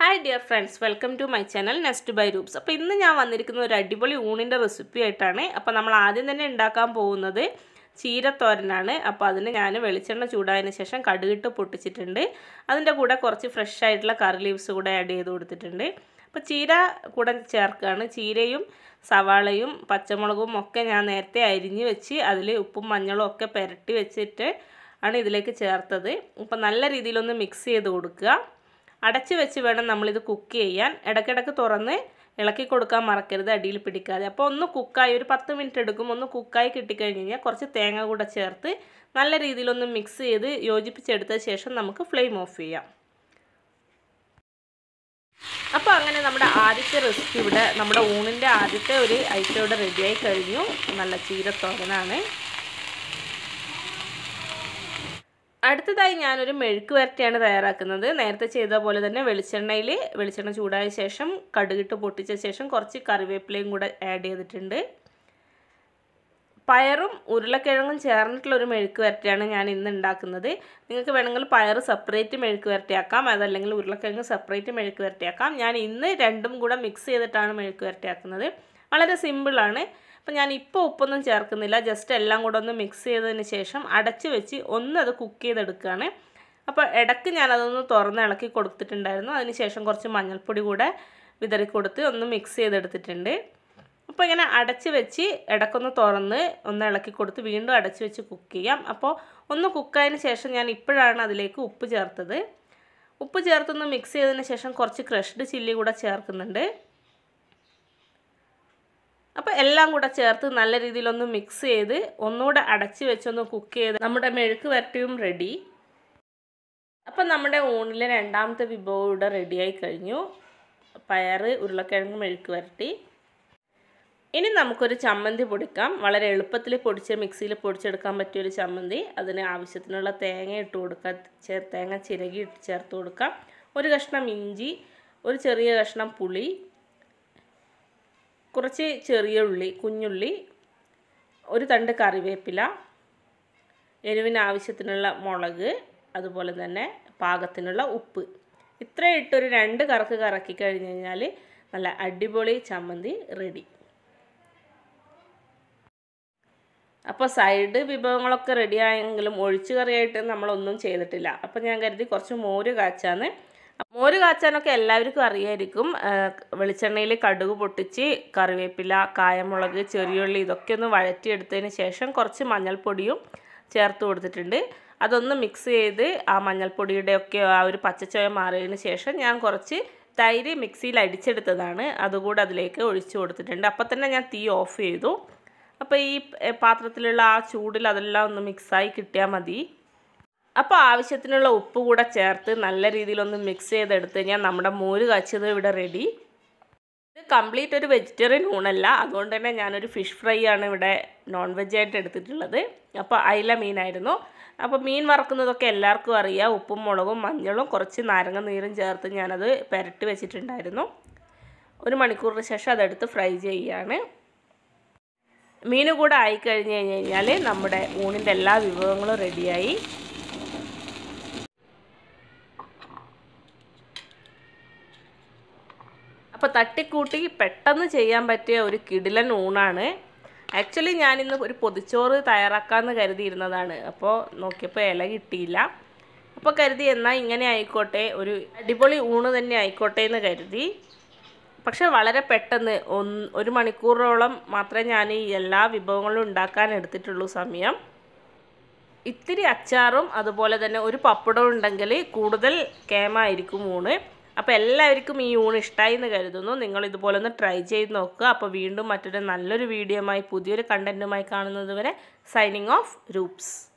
Hi dear friends, welcome to my channel Nest by Roops. അപ്പോൾ ഇന്ന് ഞാൻ വന്നിരിക്കുന്ന ഒരു അടിപൊളി ഊണിന്റെ റെസിപ്പി ആയിട്ടാണ്. അപ്പോൾ നമ്മൾ ആദ്യം തന്നെ ഉണ്ടാക്കാൻ പോകുന്നത് ചീരത്തോരനാണ്. അപ്പോൾ അതിന് ഞാൻ വെളിച്ചെണ്ണ ചൂടായതിനു ശേഷം കടുകിട്ട് പൊട്ടിച്ചിട്ടുണ്ട്. അതിന്റെ കൂടെ കുറച്ച് ഫ്രഷ് ആയിട്ടുള്ള കറി ലീവ്സ് കൂടെ ആഡ് ചെയ്തു കൊടുത്തിട്ടുണ്ട്. അപ്പോൾ ചീര കൂടെ ചേർക്കാണ്. ചീരയും സവാളയും പച്ചമുളകും ഒക്കെ ഞാൻ നേരത്തെ അരിഞ്ഞു വെച്ച് അതിൽ ഉപ്പും മഞ്ഞളും ഒക്കെ പുരട്ടി വെച്ചിട്ട് ആണ് ഇതിലേക്ക് ചേർത്തത്. അപ്പോൾ നല്ല രീതിയിൽ ഒന്ന് മിക്സ് ചെയ്ത് കൊടുക്കുക. അടച്ചു വെച്ച് വേണം നമ്മൾ ഇത് കുക്ക് ചെയ്യാൻ. ഇടയ്ക്കിടയ്ക്ക് തുറന്ന് ഇളക്കി കൊടുക്കാൻ മറക്കരുത്, അടിയിൽ പിടിക്കാതെ. അപ്പോൾ ഒന്ന് കുക്കായി ഒരു 10 മിനിറ്റ് എടുക്കും. ഒന്ന് കുക്കായി കിട്ടിക്കഴിഞ്ഞ് കഴിഞ്ഞാൽ കുറച്ച് തേങ്ങ കൂടെ ചേർത്ത് നല്ല രീതിയിലൊന്ന് മിക്സ് ചെയ്ത് യോജിപ്പിച്ചെടുത്ത ശേഷം നമുക്ക് ഫ്ലെയിം ഓഫ് ചെയ്യാം. അപ്പോൾ അങ്ങനെ നമ്മുടെ ആദ്യത്തെ റെസിപ്പി ഇവിടെ നമ്മുടെ ഊണിൻ്റെ ആദ്യത്തെ ഒരു ഐറ്റം ഇവിടെ റെഡിയായി കഴിഞ്ഞു. നല്ല ചീരത്തോരനാണ്. അടുത്തതായി ഞാനൊരു മെഴുക്ക് വരട്ടിയാണ് തയ്യാറാക്കുന്നത്. നേരത്തെ ചെയ്ത പോലെ തന്നെ വെളിച്ചെണ്ണ ചൂടായ ശേഷം കടുകിട്ട് പൊട്ടിച്ച ശേഷം കുറച്ച് കറിവേപ്പിലയും കൂടെ ആഡ് ചെയ്തിട്ടുണ്ട്. പയറും ഉരുളക്കിഴങ്ങും ചേർന്നിട്ടുള്ളൊരു മെഴുക്ക് വരട്ടിയാണ് ഞാൻ ഇന്ന് ഉണ്ടാക്കുന്നത്. നിങ്ങൾക്ക് വേണമെങ്കിൽ പയർ സെപ്പറേറ്റ് മെഴുക്ക് വരട്ടിയാക്കാം, അതല്ലെങ്കിൽ ഉരുളക്കിഴങ്ങ് സെപ്പറേറ്റ് മെഴുക്ക് വരട്ടിയാക്കാം. ഞാൻ ഇന്ന് രണ്ടും കൂടെ മിക്സ് ചെയ്തിട്ടാണ് മെഴുക്ക് വരട്ടിയാക്കുന്നത്. വളരെ സിമ്പിളാണ്. അപ്പോൾ ഞാൻ ഇപ്പോൾ ഉപ്പൊന്നും ചേർക്കുന്നില്ല. ജസ്റ്റ് എല്ലാം കൂടെ ഒന്ന് മിക്സ് ചെയ്തതിന് ശേഷം അടച്ച് വെച്ച് അത് കുക്ക് ചെയ്തെടുക്കുകയാണ്. അപ്പോൾ ഇടയ്ക്ക് ഞാനതൊന്ന് തുറന്ന് ഇളക്കി കൊടുത്തിട്ടുണ്ടായിരുന്നു. അതിന് ശേഷം കുറച്ച് മഞ്ഞൾപ്പൊടി കൂടെ വിതറി കൊടുത്ത് ഒന്ന് മിക്സ് ചെയ്തെടുത്തിട്ടുണ്ട്. അപ്പോൾ ഇങ്ങനെ അടച്ച് വെച്ച് ഇടയ്ക്കൊന്ന് തുറന്ന് ഒന്ന് ഇളക്കി കൊടുത്ത് വീണ്ടും അടച്ച് വെച്ച് കുക്ക് ചെയ്യാം. അപ്പോൾ ഒന്ന് കുക്കായതിന് ശേഷം ഞാൻ ഇപ്പോഴാണ് അതിലേക്ക് ഉപ്പ് ചേർത്തത്. ഉപ്പ് ചേർത്തൊന്ന് മിക്സ് ചെയ്തതിന് ശേഷം കുറച്ച് ക്രഷ്ഡ് ചില്ലി കൂടെ ചേർക്കുന്നുണ്ട്. അപ്പോൾ എല്ലാം കൂടെ ചേർത്ത് നല്ല രീതിയിലൊന്ന് മിക്സ് ചെയ്ത് ഒന്നുകൂടെ അടച്ച് വെച്ചൊന്ന് കുക്ക് ചെയ്ത് നമ്മുടെ മെഴുക്ക് വരട്ടിയും റെഡി. അപ്പോൾ നമ്മുടെ ഊണിലെ രണ്ടാമത്തെ വിഭവം ഇവിടെ റെഡിയായി കഴിഞ്ഞു. പയർ ഉരുളക്കിഴങ്ങ് മെഴുക്ക് വരട്ടി. ഇനി നമുക്കൊരു ചമ്മന്തി പൊടിക്കാം. വളരെ എളുപ്പത്തിൽ മിക്സിയിൽ പൊടിച്ചെടുക്കാൻ പറ്റിയൊരു ചമ്മന്തി. അതിന് ആവശ്യത്തിനുള്ള തേങ്ങ ഇട്ട് കൊടുക്കാം. തേങ്ങ ചിരകി ഇട്ട് ചേർത്ത് കൊടുക്കാം. ഒരു കഷ്ണം ഇഞ്ചി, ഒരു ചെറിയ കഷ്ണം പുളി, കുറച്ച് ചെറിയ ഉള്ളി, കുഞ്ഞുള്ളി, ഒരു തണ്ട് കറിവേപ്പില, എരിവിന് ആവശ്യത്തിനുള്ള മുളക്, അതുപോലെ തന്നെ പാകത്തിനുള്ള ഉപ്പ്. ഇത്രയും ഇട്ടൊരു 2 കറക്ക് കറക്കി കഴിഞ്ഞ് കഴിഞ്ഞാൽ നല്ല അടിപൊളി ചമ്മന്തി റെഡി. അപ്പോൾ സൈഡ് വിഭവങ്ങളൊക്കെ റെഡി ആയെങ്കിലും ഒഴിച്ചു കറിയായിട്ട് നമ്മളൊന്നും ചെയ്തിട്ടില്ല. അപ്പോൾ ഞാൻ കരുതി കുറച്ച് മോര് കാച്ചാന്ന്. മോര് കാച്ചാനൊക്കെ എല്ലാവർക്കും അറിയായിരിക്കും. വെളിച്ചെണ്ണയിൽ കടുക് പൊട്ടിച്ച് കറിവേപ്പില, കായമുളക്, ചെറിയുള്ളി ഇതൊക്കെ ഒന്ന് വഴറ്റിയെടുത്തതിന് ശേഷം കുറച്ച് മഞ്ഞൾപ്പൊടിയും ചേർത്ത് കൊടുത്തിട്ടുണ്ട്. അതൊന്ന് മിക്സ് ചെയ്ത് ആ മഞ്ഞൾപ്പൊടിയുടെ ഒക്കെ ആ ഒരു പച്ചച്ചോയ മാറിയതിന് ശേഷം ഞാൻ കുറച്ച് തൈര് മിക്സിയിൽ അടിച്ചെടുത്തതാണ് അതുകൂടെ അതിലേക്ക് ഒഴിച്ചു കൊടുത്തിട്ടുണ്ട്. അപ്പോൾ തന്നെ ഞാൻ തീ ഓഫ് ചെയ്തു. അപ്പോൾ ഈ പാത്രത്തിലുള്ള ആ ചൂടിൽ അതെല്ലാം ഒന്ന് മിക്സായി കിട്ടിയാൽ മതി. അപ്പോൾ ആവശ്യത്തിനുള്ള ഉപ്പ് കൂടെ ചേർത്ത് നല്ല രീതിയിലൊന്ന് മിക്സ് ചെയ്തെടുത്ത് കഴിഞ്ഞാൽ നമ്മുടെ മോര് കാച്ചിയത് ഇവിടെ റെഡി. ഇത് കംപ്ലീറ്റ് ഒരു വെജിറ്റേറിയൻ ഊണല്ല, അതുകൊണ്ട് തന്നെ ഞാനൊരു ഫിഷ് ഫ്രൈ ആണ് ഇവിടെ നോൺ വെജായിട്ട് എടുത്തിട്ടുള്ളത്. അപ്പോൾ അയില മീനായിരുന്നു. അപ്പോൾ മീൻ വറക്കുന്നതൊക്കെ എല്ലാവർക്കും അറിയാം. ഉപ്പും മുളകും മഞ്ഞളും കുറച്ച് നാരങ്ങ നീരും ചേർത്ത് ഞാനത് പുരട്ടി വെച്ചിട്ടുണ്ടായിരുന്നു. 1 മണിക്കൂറിന് ശേഷം അതെടുത്ത് ഫ്രൈ ചെയ്യുകയാണ്. മീൻ കൂടെ ആയിക്കഴിഞ്ഞ് കഴിഞ്ഞാൽ നമ്മുടെ ഊണിൻ്റെ എല്ലാ വിഭവങ്ങളും റെഡിയായി. അപ്പോൾ തട്ടിക്കൂട്ടി പെട്ടെന്ന് ചെയ്യാൻ പറ്റിയ ഒരു കിടിലൻ ഊണാണ്. ആക്ച്വലി ഞാനിന്ന് ഒരു പൊതിച്ചോറ് തയ്യാറാക്കാമെന്ന് കരുതിയിരുന്നതാണ്. അപ്പോൾ നോക്കിയപ്പോൾ ഇല കിട്ടിയില്ല. അപ്പോൾ കരുതി എന്നാൽ ഇങ്ങനെ ആയിക്കോട്ടെ, ഒരു അടിപൊളി ഊണ് തന്നെ ആയിക്കോട്ടെ എന്ന് കരുതി. പക്ഷേ വളരെ പെട്ടെന്ന് 1 മണിക്കൂറോളം മാത്രമേ ഞാൻ ഈ എല്ലാ വിഭവങ്ങളും ഉണ്ടാക്കാൻ എടുത്തിട്ടുള്ളൂ സമയം. ഇത്തിരി അച്ചാറും അതുപോലെ തന്നെ ഒരു പപ്പടവും ഉണ്ടെങ്കിൽ കൂടുതൽ കേമായിരിക്കും ഊണ്. അപ്പോൾ എല്ലാവർക്കും ഈ ഊണ് ഇഷ്ടമായി എന്ന് കരുതുന്നു. നിങ്ങൾ ഇതുപോലെ ഒന്ന് ട്രൈ ചെയ്ത് നോക്കുക. അപ്പോൾ വീണ്ടും മറ്റൊരു നല്ലൊരു വീഡിയോയുമായി പുതിയൊരു കണ്ടൻറ്റുമായി കാണുന്നത് വരെ സൈനിങ് ഓഫ് രൂപ്സ്.